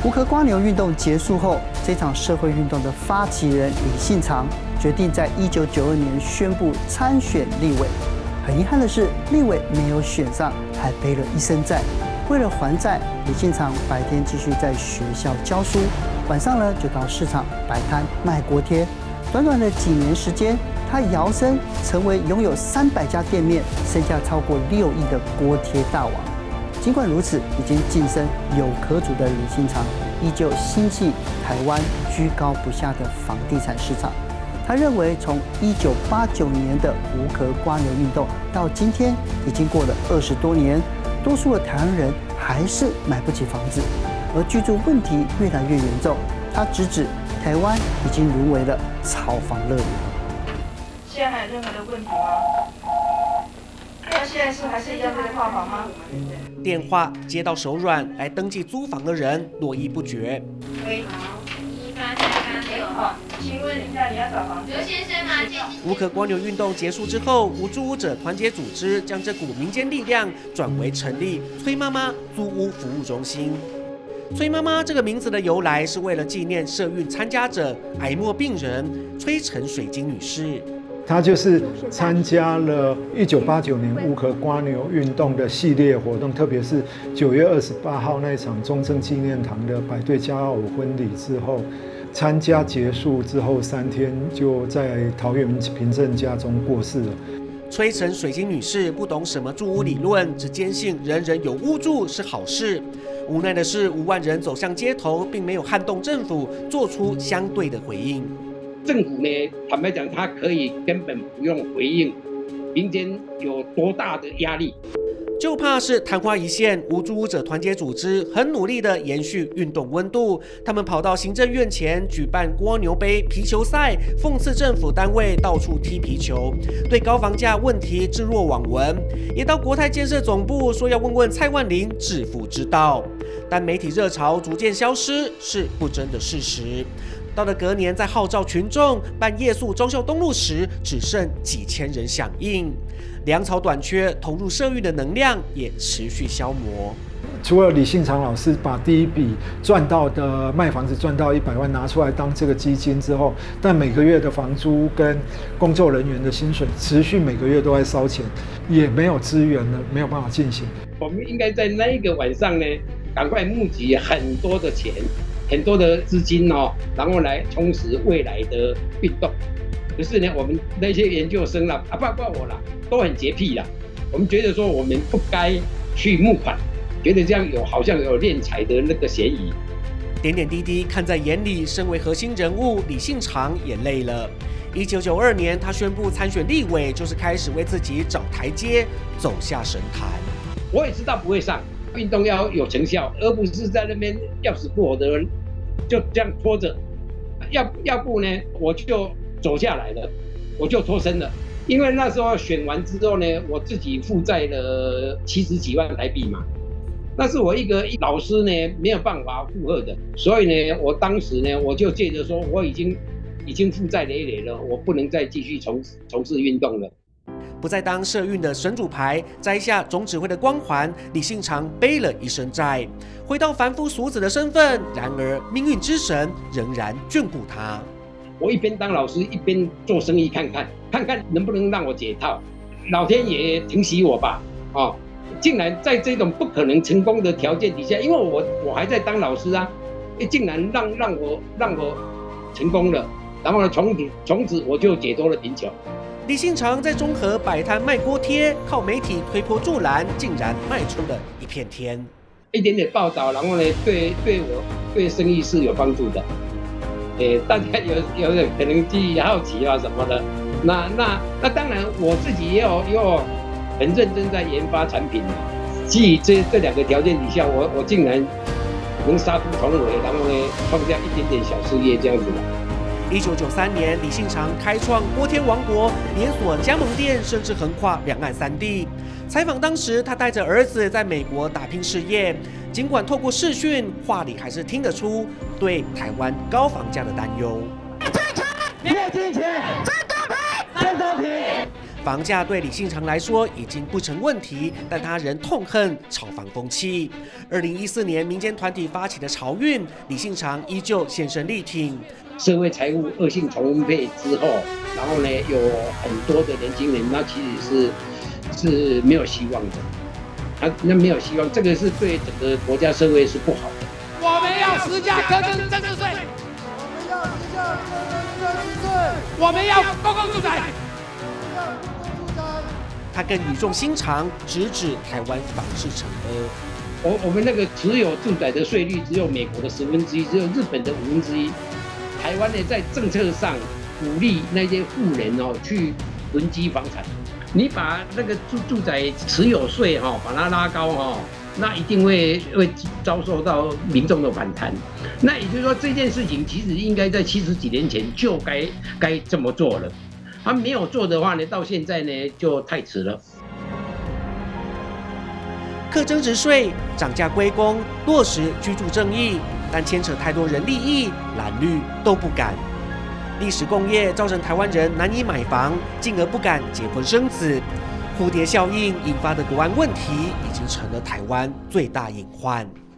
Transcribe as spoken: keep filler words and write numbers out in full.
无壳瓜牛运动结束后，这场社会运动的发起人李信长决定在一九九二年宣布参选立委。很遗憾的是，立委没有选上，还背了一身债。为了还债，李信长白天继续在学校教书，晚上呢就到市场摆摊卖锅贴。短短的几年时间，他摇身成为拥有三百家店面、身价超过六亿的锅贴大王。尽管如此，已经晋升有壳族的李信长，依旧心系台湾居高不下的房地产市场。他认为，从一九八九年的无壳瓜牛运动到今天，已经过了二十多年，多数的台湾人还是买不起房子，而居住问题越来越严重。他直指台湾已经沦为了炒房乐园。 现在还有任何的问题吗？那现在是还是一样在套房吗？ 电话接到手软，来登记租房的人络绎不绝。 喂，好，一八三八六号，请问一下你要找房子？刘先生吗？ 无壳瓜牛运动结束之后，无住屋者团结组织将这股民间力量转为成立崔妈妈租屋服务中心。崔妈妈这个名字的由来是为了纪念社运参加者癌末病人崔陈水晶女士。 她就是参加了一九八九年无壳瓜牛运动的系列活动，特别是九月二十八号那一场中正纪念堂的百对骄傲舞婚礼之后，参加结束之后三天就在桃园平镇家中过世了。 崔陈水晶女士不懂什么住屋理论，只坚信人人有屋住是好事。无奈的是，五万人走向街头，并没有撼动政府做出相对的回应。 政府呢，坦白讲，它可以根本不用回应民间有多大的压力， 就怕是昙花一现。无住屋者团结组织很努力的延续运动温度，他们跑到行政院前举办蜗牛杯皮球赛，讽刺政府单位到处踢皮球，对高房价问题置若罔闻，也到国泰建设总部说要问问蔡万霖致富之道。但媒体热潮逐渐消失是不争的事实。到了隔年，在号召群众办夜宿忠孝东路时，只剩几千人响应。粮草短缺，投入社运的能量也持续消磨。 除了李信长老师把第一笔赚到的卖房子赚到一百万拿出来当这个基金之后，但每个月的房租跟工作人员的薪水持续每个月都在烧钱，也没有资源了，没有办法进行。 我们应该在那一个晚上呢，赶快募集很多的钱。很多的资金哦，然后来充实未来的运动。可是呢，我们那些研究生啦，啊，包括我啦，都很洁癖啦。我们觉得说，我们不该去募款，觉得这样有好像有敛财的那个嫌疑。 点点滴滴看在眼里，身为核心人物李信长也累了。一九九二年，他宣布参选立委，就是开始为自己找台阶，走下神坛。 我也知道不会上。运动要有成效，而不是在那边要死不活的人就这样拖着。要要不呢，我就走下来了，我就脱身了。因为那时候选完之后呢，我自己负债了七十几万台币嘛，那是我一个老师呢没有办法负荷的。所以呢，我当时呢，我就借着说我已经已经负债累累了，我不能再继续从从事运动了。 不再当社运的神主牌，摘下总指挥的光环，李信长背了一身债，回到凡夫俗子的身份。然而，命运之神仍然眷顾他。 我一边当老师，一边做生意，看看看看能不能让我解套。老天爷疼惜我吧，哦，竟然在这种不可能成功的条件底下，因为我我还在当老师啊，竟然让让我让我成功了。然后呢，从此从此我就解脱了贫穷。 李信长在中和摆摊卖锅贴，靠媒体推波助澜，竟然卖出了一片天。 一点点报道，然后呢，对对我对生意是有帮助的。诶，大家有有人可能去好奇啊什么的，那那那当然我自己也有也有很认真在研发产品。基于这这两个条件底下，我我竟然能杀出重围，然后呢，创下一点点小事业这样子的。 一九九三年，李信长开创锅贴王国，连锁加盟店，甚至横跨两岸三地。采访当时，他带着儿子在美国打拼事业，尽管透过视讯，话里还是听得出对台湾高房价的担忧。 越金钱，真公平，真公平。 房价对李信长来说已经不成问题，但他仍痛恨炒房风气。二零一四年民间团体发起的潮运，李信长依旧现身力挺。 社会财务恶性重分配之后，然后呢，有很多的年轻人，那其实是是没有希望的。啊，那没有希望，这个是对整个国家社会是不好的。 我们要实价课征增值税，我们要实价课征增值税，我们要公共住宅。 他更语重心长，直指台湾房市成疴。 我我们那个持有住宅的税率只有美国的十分之一，只有日本的五分之一。台湾呢，在政策上鼓励那些富人哦去囤积房产。你把那个住住宅持有税哈、哦，把它拉高哈、哦，那一定会会遭受到民众的反弹。那也就是说，这件事情其实应该在七十几年前就该该这么做了。他没有做的话呢，到现在呢就太迟了。 课增值税、涨价归公、落实居住正义，但牵扯太多人利益，蓝绿都不敢。历史共业造成台湾人难以买房，进而不敢结婚生子。蝴蝶效应引发的国安问题，已经成了台湾最大隐患。